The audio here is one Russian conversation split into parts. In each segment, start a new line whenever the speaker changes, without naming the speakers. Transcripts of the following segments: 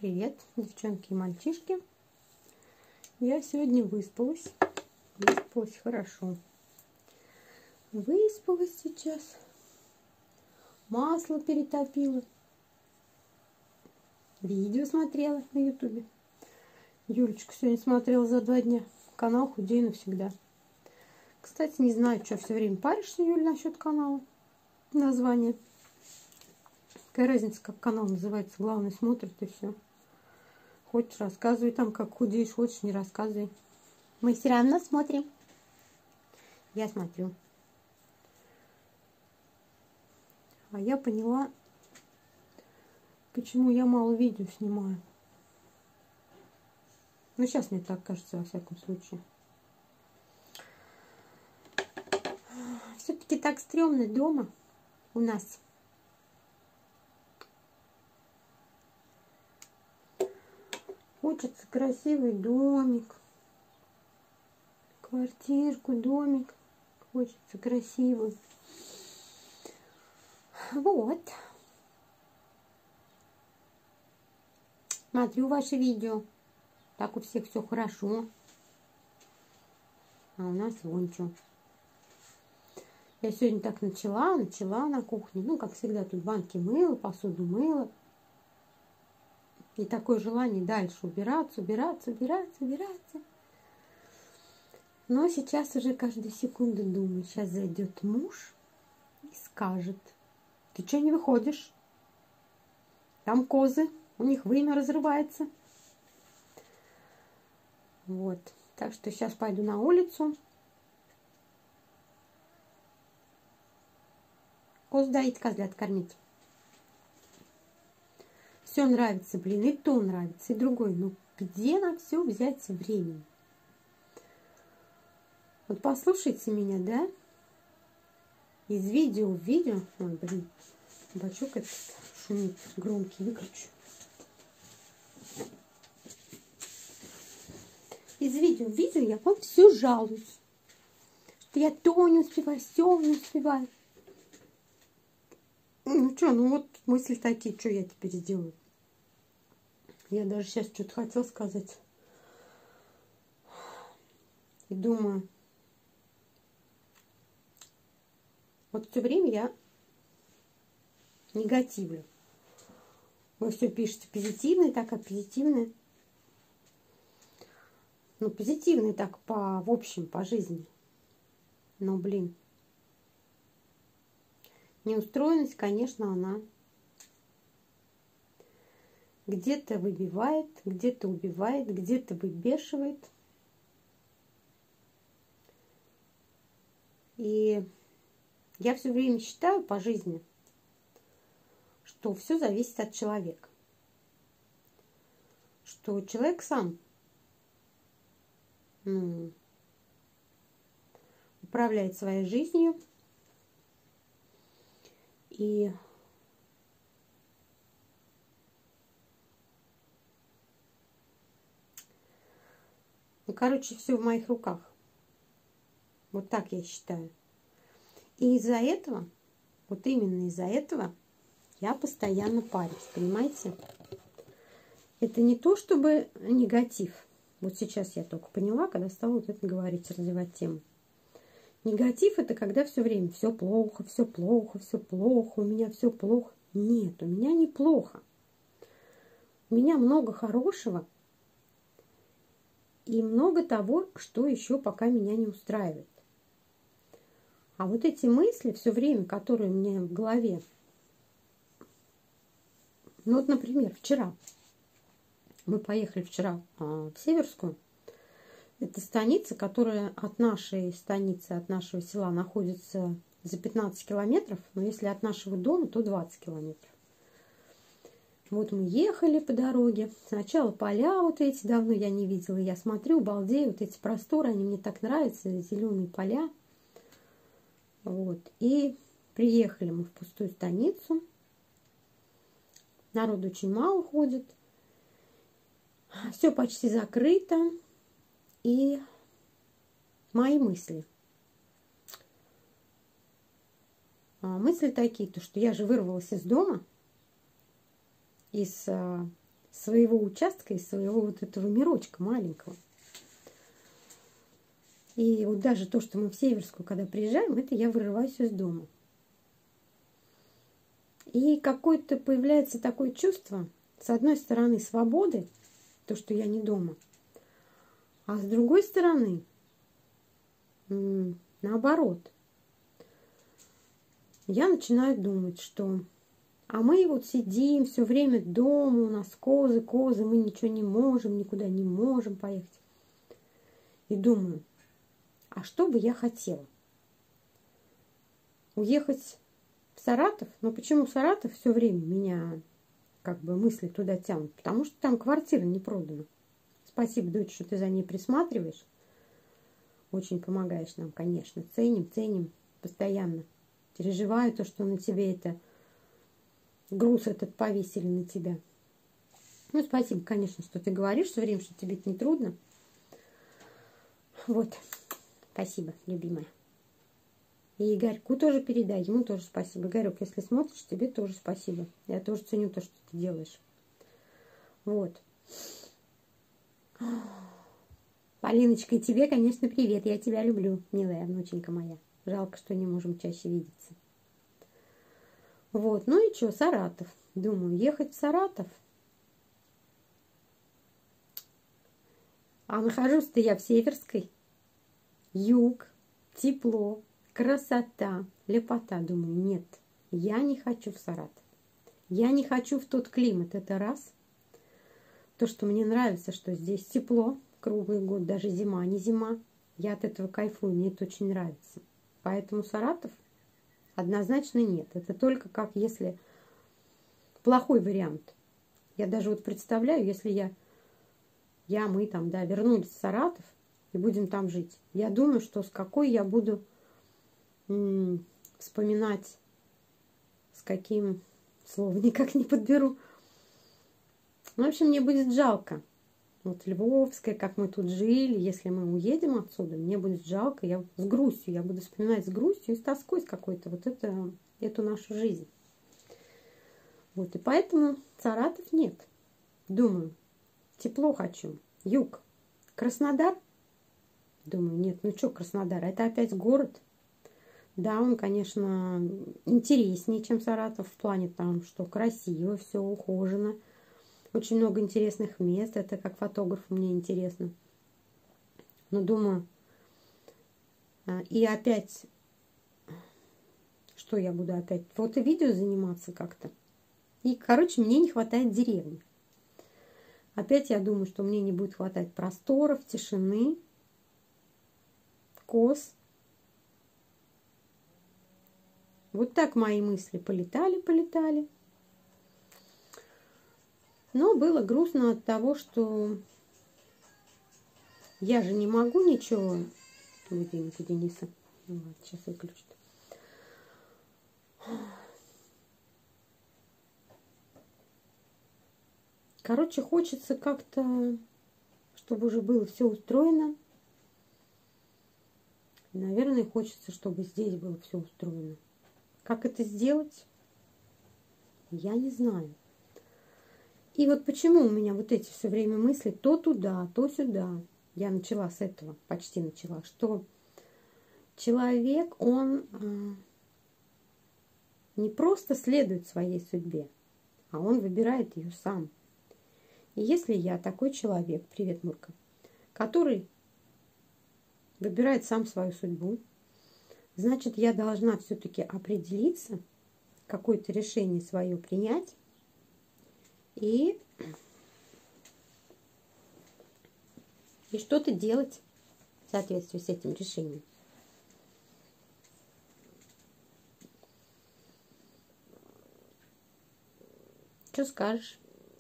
Привет, девчонки и мальчишки. Я сегодня выспалась. Выспалась хорошо. Выспалась сейчас. Масло перетопила. Видео смотрела на ютубе. Юлечку сегодня смотрела за 2 дня. Канал «Худей навсегда». Кстати, не знаю, что все время паришься, Юль, насчет канала. Название. Какая разница, как канал называется. Главное, смотрит и все. Хочешь, рассказывай там, как худеешь, хочешь, не рассказывай. Мы все равно смотрим. Я смотрю. А я поняла, почему я мало видео снимаю. Ну, сейчас мне так кажется, во всяком случае. Все-таки так стрёмно дома у нас. Хочется красивый домик, квартирку, домик. Хочется красивый. Вот. Смотрю ваши видео. Так у всех все хорошо. А у нас вон что. Я сегодня так начала на кухне. Ну, как всегда, тут банки мыла, посуду мыла. И такое желание дальше убираться. Но сейчас уже каждую секунду думаю, сейчас зайдет муж и скажет: ты что не выходишь? Там козы, у них вымя разрывается. Вот. Так что сейчас пойду на улицу. Коз доить, козлят кормить. Все нравится, блин, и то нравится, и другой. Ну, где на все взять времени? Вот послушайте меня, да? Из видео в видео... Ой, блин, бачок этот шумит громкий, выключу. Из видео в видео я вам все жалуюсь. Что я то не успеваю, все не успеваю. Ну что, ну вот мысли такие, что я теперь сделаю? Я даже сейчас что-то хотела сказать. И думаю, вот все время я негативлю. Вы все пишете позитивное, так, а позитивное. Ну, позитивное так в общем, по жизни. Но, блин, неустроенность, конечно, она где-то выбивает, где-то убивает, где-то выбешивает. И я все время считаю по жизни, что все зависит от человека. Что человек сам управляет своей жизнью. И короче, все в моих руках. Вот так я считаю. И из-за этого, вот именно из-за этого, я постоянно парюсь, понимаете? Это не то, чтобы негатив. Вот сейчас я только поняла, когда стала вот это говорить, развивать тему. Негатив — это когда все время все плохо, у меня все плохо. Нет, у меня не плохо. У меня много хорошего и много того, что еще пока меня не устраивает. А вот эти мысли все время, которые у меня в голове, ну вот, например, вчера мы поехали в Северскую. Это станица, которая от нашей станицы, от нашего села находится за 15 километров. Но если от нашего дома, то 20 километров. Вот мы ехали по дороге. Сначала поля вот эти давно я не видела. Я смотрю, балдею, вот эти просторы, они мне так нравятся, зеленые поля. Вот. И приехали мы в пустую станицу. Народу очень мало ходит. Все почти закрыто. И мои мысли. Мысли такие, то что я же вырвалась из дома, из своего участка, из своего вот этого мирочка маленького. И вот даже то, что мы в Северскую, когда приезжаем, это я вырываюсь из дома. И какое-то появляется такое чувство, с одной стороны, свободы, то, что я не дома, а с другой стороны, наоборот, я начинаю думать, что а мы вот сидим все время дома, у нас козы, мы ничего не можем, никуда не можем поехать. И думаю, а что бы я хотела? Уехать в Саратов? Но почему Саратов все время меня как бы мысли туда тянут? Потому что там квартира не продана. Спасибо, дочь, что ты за ней присматриваешь. Очень помогаешь нам, конечно. Ценим постоянно. Переживаю то, что на тебе это груз этот повесили на тебя. Ну, спасибо, конечно, что ты говоришь все время, что тебе это не трудно. Вот. Спасибо, любимая. И Игорьку тоже передай, ему тоже спасибо. Игорек, если смотришь, тебе тоже спасибо. Я тоже ценю то, что ты делаешь. Вот. Полиночка, и тебе, конечно, привет. Я тебя люблю, милая внученька моя. Жалко, что не можем чаще видеться. Вот, ну и что, Саратов. Думаю, ехать в Саратов. А нахожусь-то я в Северской. Юг, тепло, красота, лепота. Думаю, нет, я не хочу в Саратов. Я не хочу в тот климат. Это раз. То, что мне нравится, что здесь тепло круглый год, даже зима, не зима. Я от этого кайфую, мне это очень нравится. Поэтому Саратов однозначно нет. Это только как если плохой вариант. Я даже вот представляю, если мы там, да, вернулись в Саратов и будем там жить. Я думаю, что с какой я буду вспоминать, с каким, слово никак не подберу. Ну, в общем, мне будет жалко. Вот Львовская, как мы тут жили, если мы уедем отсюда, мне будет жалко, я с грустью, я буду вспоминать с грустью и с тоской с какой-то вот эту нашу жизнь. Вот, и поэтому Саратов нет. Думаю, тепло хочу. Юг. Краснодар? Думаю, нет, ну что Краснодар, это опять город. Да, он, конечно, интереснее, чем Саратов в плане там, что красиво, все ухожено. Очень много интересных мест. Это как фотографу мне интересно. Но думаю, и опять, что я буду опять? Фото-видео заниматься как-то. И, короче, мне не хватает деревни. Опять я думаю, что мне не будет хватать просторов, тишины, коз. Вот так мои мысли полетали. Но было грустно от того, что я же не могу ничего. Будильник у Дениса. Ну, ладно, сейчас выключу. Короче, хочется как-то, чтобы уже было все устроено. Наверное, хочется, чтобы здесь было все устроено. Как это сделать? Я не знаю. И вот почему у меня вот эти все время мысли то туда, то сюда. Я начала с этого, почти начала, что человек, он не просто следует своей судьбе, а он выбирает ее сам. И если я такой человек, привет, Мурка, который выбирает сам свою судьбу, значит, я должна все-таки определиться, какое-то решение свое принять и что-то делать в соответствии с этим решением. Что скажешь?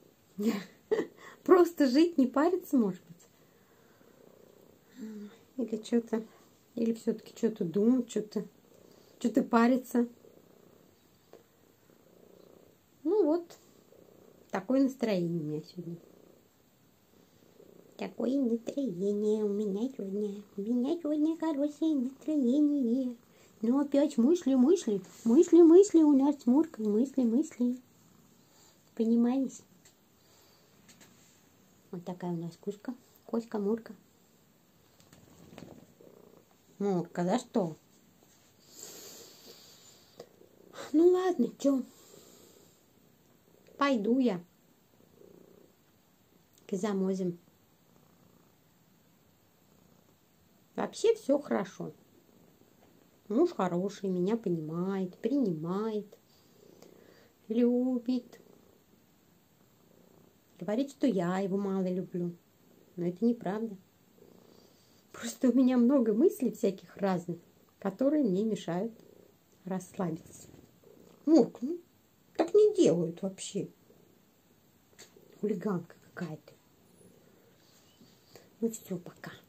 Просто жить, не париться, может быть? Или что-то, или все-таки что-то думать, что-то париться. Ну вот, такое настроение у меня сегодня. Такое настроение у меня сегодня. У меня сегодня хорошее настроение. Ну опять мысли, у нас с Муркой, мысли. Понимаешь? Вот такая у нас Кузька. Коська, Мурка. Мурка, за что? Ну ладно, чё? Пойду я к замозим. Вообще все хорошо. Муж хороший, меня понимает, принимает, любит. Говорит, что я его мало люблю. Но это неправда. Просто у меня много мыслей всяких разных, которые мне мешают расслабиться. Мурк, ну так не делают вообще. Хулиганка какая-то. Ну все, пока.